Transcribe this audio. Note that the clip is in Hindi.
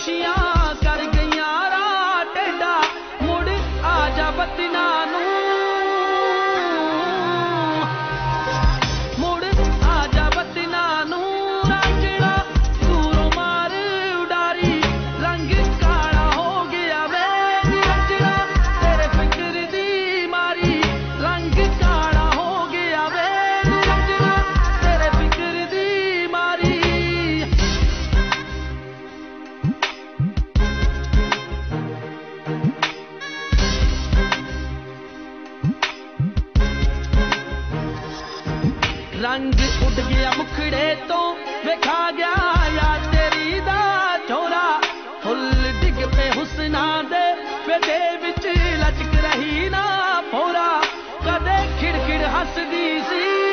खुशियां कर गईयां राह टेढ़ा मुड़ आजा बतना नू मुड़ आजा बतना नू रांझणा दूरों मार उडारी रंग काला हो गया वे रांझणा तेरे फिक्र दी मारी रंग काला हो गया वे रांझणा तेरे फिक्र दी मारी रंग उड़ गया मुखड़े तो वेखा गया यार तेरी दा छोरा फुल डिग पे हुसना दे बेदे विच लचक रही ना फोरा कदे खिड़खिड़ हसदी सी